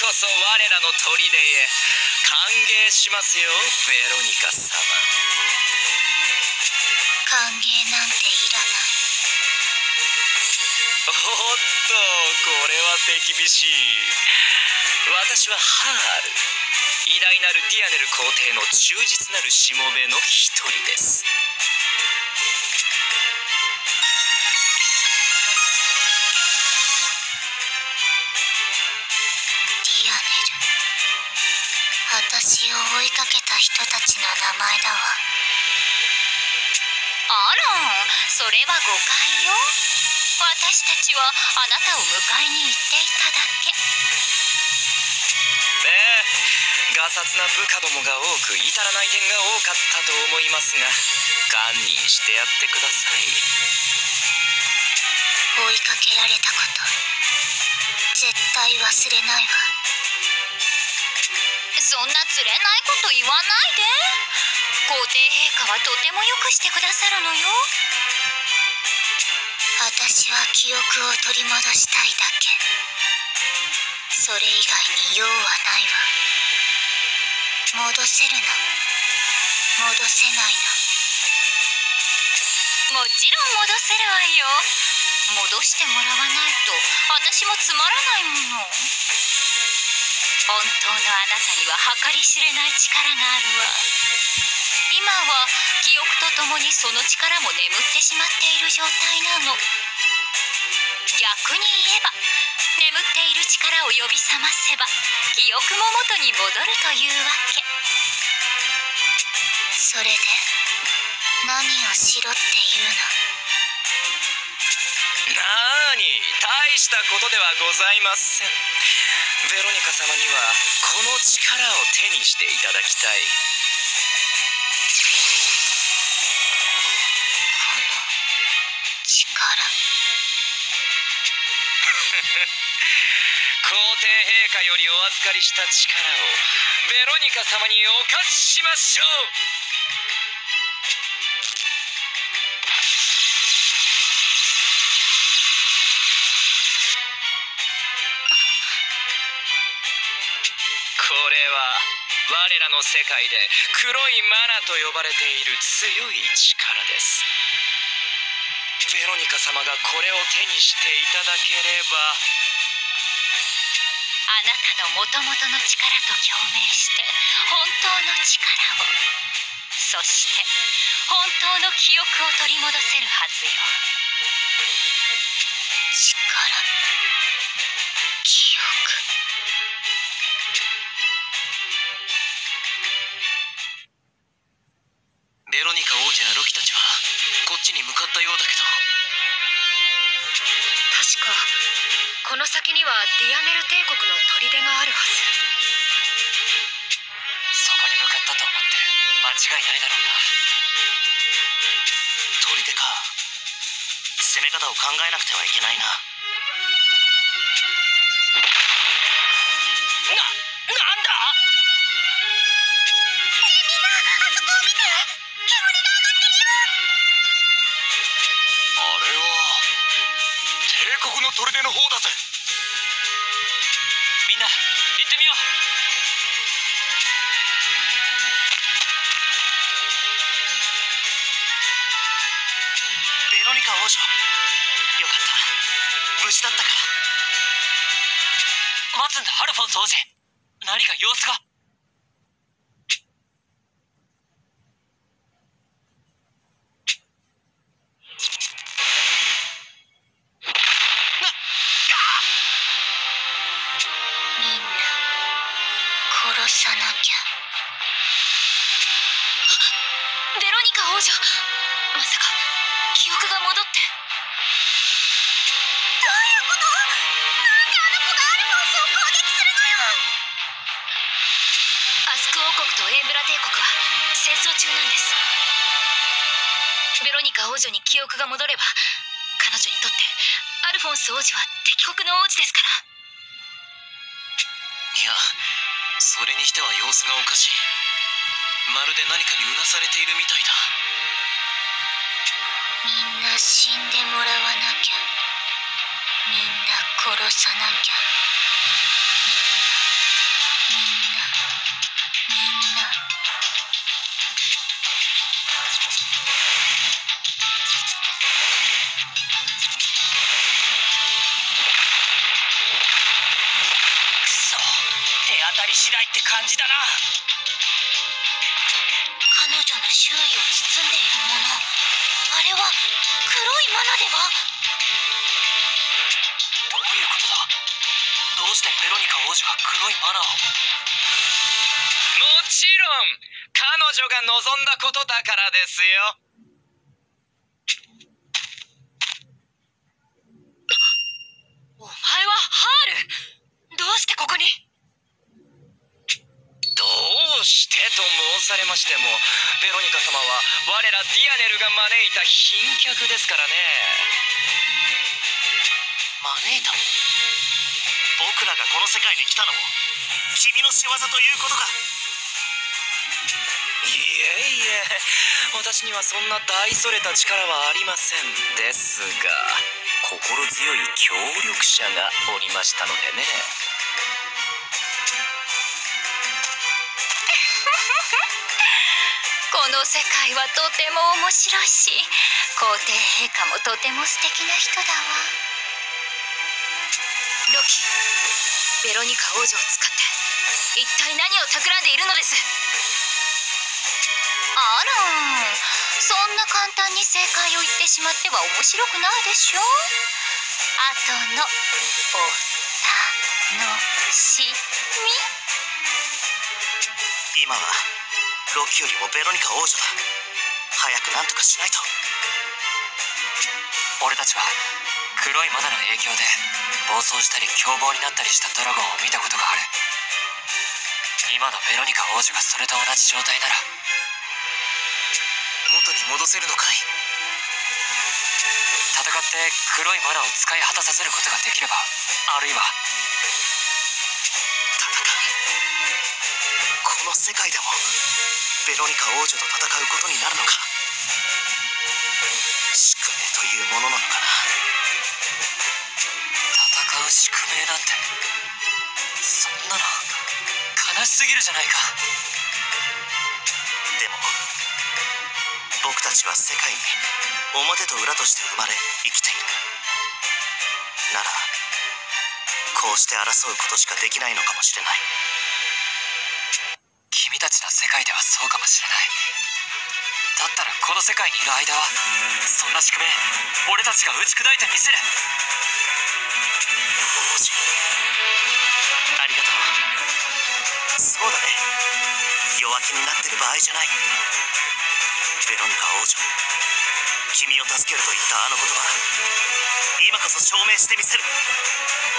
こそ我らの砦へ歓迎しますよ、ベロニカ様。 歓迎なんていらない。 おっと、これは手厳しい。私はハール、偉大なるディアネル皇帝の忠実なるしもべの一人です。 ディアネル、私を追いかけた人たちの名前だわ。 あら、それは誤解よ。私たちはあなたを迎えに行っていただけ。 がさつな部下どもが多く至らない点が多かったと思いますが、堪忍してやってください。 追いかけられたこと、絶対忘れないわ。 そんなつれないこと言わないで。皇帝陛下はとてもよくしてくださるのよ。 私は記憶を取り戻したいだけ。それ以外に用はないわ。戻せるの、戻せないの。もちろん戻せるわよ。戻してもらわないと私もつまらないもの。本当のあなたには計り知れない力があるわ。今は記憶とともにその力も眠ってしまっている状態なの。逆に言えば、眠っている力を呼び覚ませば記憶も元に戻るというわけ。 それで何をしろっていうの？ なーに、大したことではございません。ベロニカ様にはこの力を手にしていただきたい。 この力。 皇帝陛下よりお預かりした力をベロニカ様にお貸ししましょう。これは我らの世界で黒いマナと呼ばれている強い力です。ベロニカ様がこれを手にしていただければ、 あなたのもともとの力と共鳴して本当の力を、そして本当の記憶を取り戻せるはずよ。 力、記憶。 ベロニカ王女やロキたちはこっちに向かったようだけど。 確かこの先にはディアネル帝国の砦があるはず。 そこに向かったと思って間違いないだろうな。砦か。攻め方を考えなくてはいけないな。なんだ？ みんな、あそこを見て！煙が上がってるよ！ あれは帝国の砦の方だぜ。みんな行ってみよう。ベロニカ王女、よかった、無事だったか。待つんだ、アルフォンス王子。何か様子が。 みんな殺さなきゃ。 ベロニカ王女、まさか記憶が戻って。 どういうこと？なんであの子がアルフォンスを攻撃するのよ！ アスク王国とエンブラ帝国は戦争中なんです。ベロニカ王女に記憶が戻れば、彼女にとってアルフォンス王子は敵国の王子ですから。 いや、それにしては様子がおかしい。まるで何かにうなされているみたいだ。 みんな死んでもらわなきゃ。みんな殺さなきゃ。みんな当たり次第って感じだな。 彼女の周囲を包んでいるもの、あれは黒いマナでは？ どういうことだ。どうしてベロニカ王女が黒いマナを。もちろん彼女が望んだことだからですよ。 お前はハール、どうしてここに？ どうしてと申されましても、ベロニカ様は我らディアネルが招いた賓客ですからね。 招いた？僕らがこの世界に来たのも君の仕業ということか？ いえいえ、私にはそんな大それた力はありません。ですが心強い協力者がおりましたのでね。 この世界はとても面白いし、皇帝陛下もとても素敵な人だわ。ロキ、ベロニカ王女を使って一体何を企んでいるのです？あら、そんな簡単に正解を言ってしまっては面白くないでしょ。後のお楽しみ。 今はロキよりもベロニカ王女だ。早く何とかしないと。 俺たちは黒いマナの影響で暴走したり凶暴になったりしたドラゴンを見たことがある。今のベロニカ王女がそれと同じ状態なら元に戻せるのかい？戦って黒いマナを使い果たさせることができれば、あるいは戦う。この世界でもベロニカ王女と戦うことになるのか。宿命というものなのかな。 戦う宿命なんて、そんなの悲しすぎるじゃないか。 でも僕たちは世界に表と裏として生まれ生きている。ならこうして争うことしかできないのかもしれない。 君たちの世界ではそうかもしれない。だったらこの世界にいる間はそんな宿命俺たちが打ち砕いてみせる。 王子、ありがとう。そうだね、弱気になってる場合じゃない。ベロニカ王女、君を助けると言ったあの言葉、今こそ証明してみせる。